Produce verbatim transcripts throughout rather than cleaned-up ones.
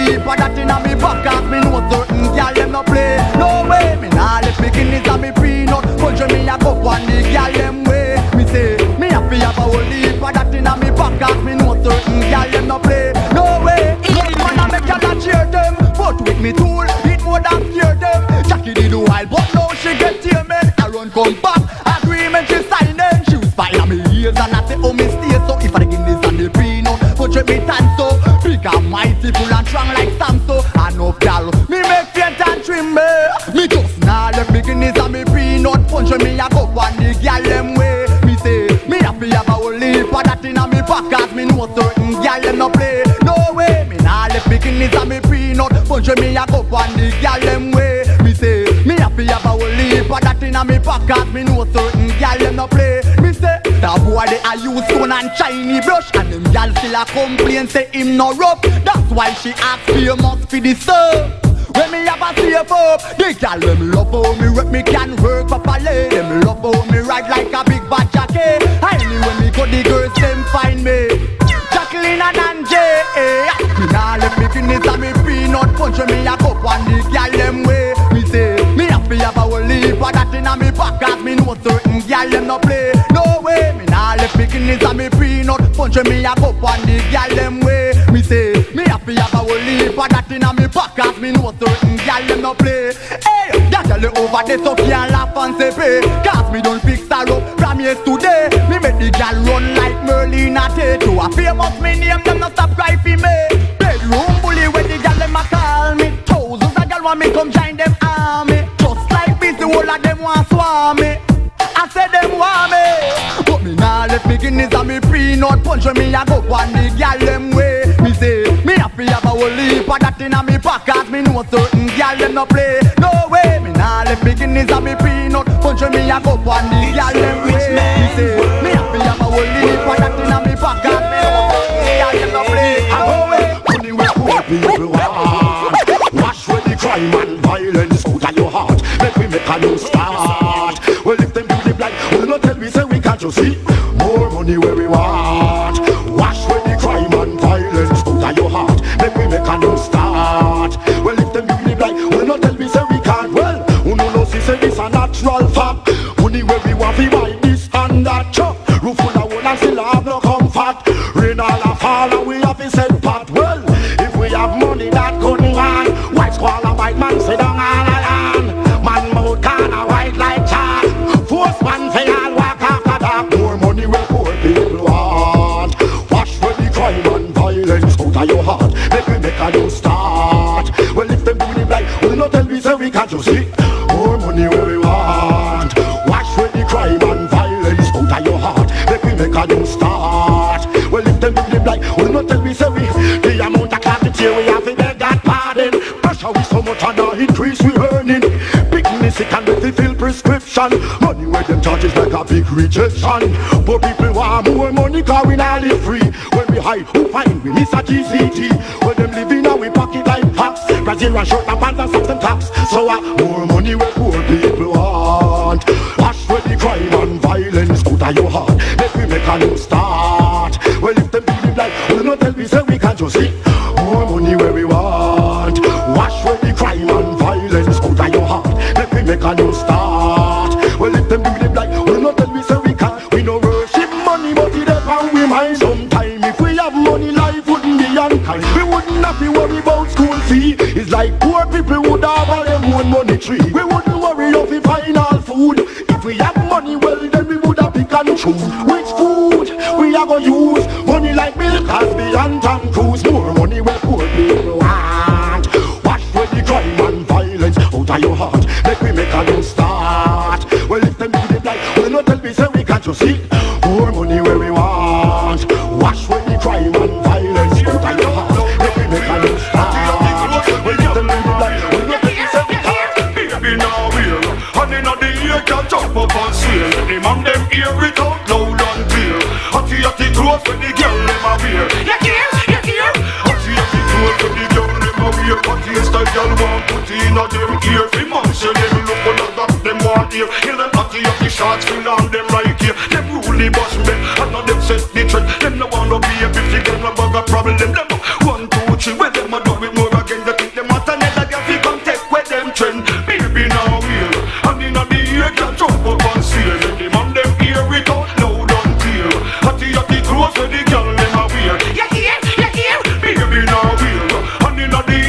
leap of that inna me back, cause me know certain girl them no play. No way, me nah let beginnings and me peanut. Punch me a cup on the girl them way. Me say, me happy have a whole leap of that inna me back, cause me know certain girl them no play. No way, no man a make a cheer them. But with me tool, it would have scared them. Jackie did do wild, but now she get tear men. I run come back, agreement she sign them. She was fine on me ears and I say, oh me stay. So if I begin this and the peanut, punch me tan so big and mighty, full and strong like Sam so. I know gal, me make faint and trim me. Me just now let beginnings and me peanut. Punch me a cup on the gal them way. Me say, me happy have a whole leap of that inna me back, cause me know certain gal them no play. No way, me nah let beginnings and me peanut. Punch me a cup on the gal them way. Me say, me happy have a whole leap of that inna me back, cause me know certain gal them no play. Me say, the boy they a use stone and shiny brush, and them gal still a complain say him no rough. That's why she ask famous for the stuff. When me have a safe up, the gal them love how me rep, me can work properly. Them love how me ride like a big bad jacket. Highly when me go the girls them find me. Jacqueline and Angie, eh. Me nah let me finish and me peanut. Punch me a cup on the gal them way. Me say, me happy have a whole leap of that inna me back, cause me know certain gal them no play. No way, me nah let me finish and me peanut. Punch me a cup on the gal them way. Me say, me happy have a whole leap of that inna me back, cause me know certain gal them no play. Hey, that gal over there so can't laugh and say pay, cause me don't fix her up from yesterday. Me make the gal run like Merlin a tattoo. A famous me name them no stop cry for me. Bedroom bully when the gal them a call me. Thousands of gal want me come join them army. Just like this the whole of them want swarm me. I said them want me, but me nah let beginnings and me peanut. Punch me a go on the gal them way. Me say, me happy have a whole leap of that inna me back, cause me know certain gal them no play. No way, me nah let beginnings and me peanut. Punch me a go on the gal them way. Me say, me happy have a whole leap of that inna me back, cause me know certain gal them no play. No way, money we poor people want. Wash away the crime and violence out of your heart. Make we make a new start. Well if them do the blind, will not tell me say we can't just see more money where we want. Wash away the crime and violence out of your heart. Make we make a new start. Well if them do the blind, will not tell me say we can't. Well, who no know see say this a natural fact. Money where we want we buy this and that chop. Roof full of wood and still have no comfort. Rain all a fall and we have to send pot. Well, if we have money that couldn't want. White squall a white man sit down all alone. Man mouth can a white like chalk. Force man say all walk after dark. More money where poor people want. Wash away the crime and violence out of your heart. Make we make a new start. Well if them do the blind, will not tell me say we can't just see more money where we want. Wash away the crime and violence out of your heart. Make we make a new start. Well if them do the blind, will not tell me say we the amount of capital we have to beg that pardon. Pressure we so much and now increase we earning. Picking sick and with the fill prescription. Money where them charges like a big rejection. But people want more money cause we not live free. When we hide, who find we miss a G C T. When them living now we pocket like packs. Brazil and short and pants and socks and tax. So uh, more money where poor people want. Wash away the crime and violence out of your heart. Let me make a new start. Well if them believe like, will not tell me say we can't just see more money where we want. Wash away the crime and violence out of your heart. Let me make a new start. Well if them believe like, will not tell me say we can't. We no worship money but it up and we mind. Sometime if we have money life wouldn't be unkind. We wouldn't have to worry about school fee. It's like poor people would have all their own money tree. We wouldn't worry if we find all food. If we have money well then we would have pick and choose which food we are gonna use. Money like Bill Cosby and Tom Cruise. More money where poor people want. Wash away the crime and violence out of your heart. Make we make a new start. Well if them do the blind, will not tell me say we can't just see more money where we want. Wash away the crime and violence out of your heart. Make we make a new start. Well if them do the blind, will not tell me say we can't. Baby now we're and in the ear can jump up and swing. The man them hear it out loud and clear. Hotty hotty clothes when the girl them a wear. You hear? You hear? Hotty hotty clothes when the girl them a wear. Hotty style girl want put in a them ear. The man say them look on that them want hear. Kill them hotty hotty shots fill on them right here. Them rule the boss men and now them set the trend. Them no want no be a fifty girl no bag a problem. Them one two three when them a do it more.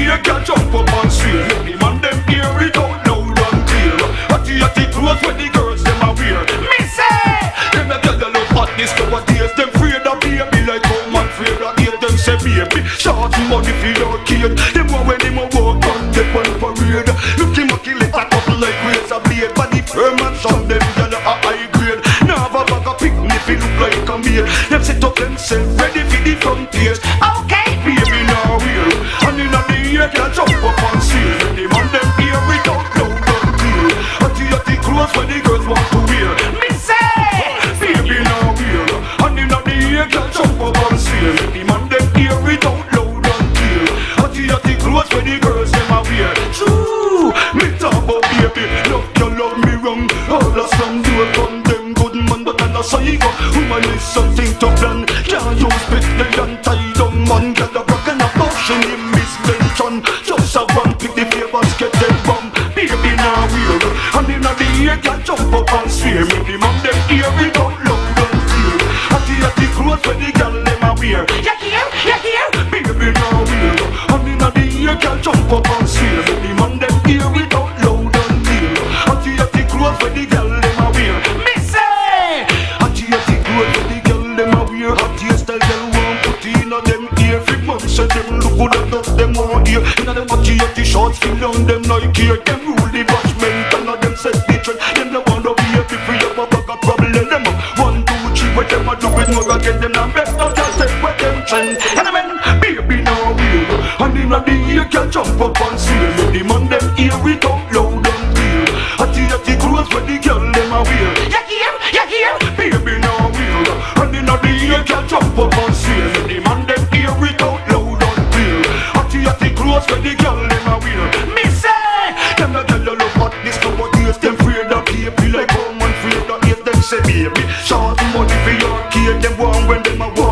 ear can jump up and swear. Let the man them hear it out loud and clear. Hotty hotty clothes when the girls them a wear. Me say, them a tell you love hot this nowadays. Them afraid of baby like how man afraid of hate. Them say baby, short money for your kid. Them want when them a walk on the on parade. Look him a kill it a couple like razor blade. But the firm and some them gyal a high grade. Now have a bag of picnic if it look like a maid. Them set up themselves ready for the front page. Okay, baby now real. And in the ear can jump up and seal. The man them hear it out loud and clear. Hotty hotty clothes when the girls want to wear. Me say, baby now real. And in the ear can jump up and seal. The man them hear it out loud and clear. Hotty hotty clothes when the girls them a wear. True, me talk about baby. Love you love me wrong. All of some do it on them good man, but I'm a psycho. Woman is something to plan. Can't use bit the untie down man. Get a broken abortion in misvention. Just a one pick the favors get them bomb. Baby now real. And in the ear can jump up and swear. Make the man them hear it out loud and clear. Hotty hotty clothes when the girl them a wear. You hear? You hear? Baby now real. And in the ear can jump up and swear. Make the man them hear it out loud and clear. Hotty hotty clothes when the girl them a wear. Me say, hotty hotty clothes when the girl them a wear. Hotty style girl want put in a them ear. Fi man say them look good at us them want ear. Inna them hotty hotty shorts feel on them like here. Them rule the bashment and a them set the trend. Them no want to be happy for you a bag of problem. Them a one two three what them a do it more again. Them not best not just take what them trend. And I mean baby now real. And inna the ear can jump up and see. Let the man them hear it out loud and clear. Hotty hotty clothes when the girl them a wear. You hear? You hear? Baby now real. And inna the ear can jump up and see. Let the man them hear it out loud and clear. Hotty hotty clothes when the girl them a wear. Me say, them a tell you love hot this nowadays. Them afraid of baby like how man afraid of hate. Them say baby, short money for your kid. Them want when them a walk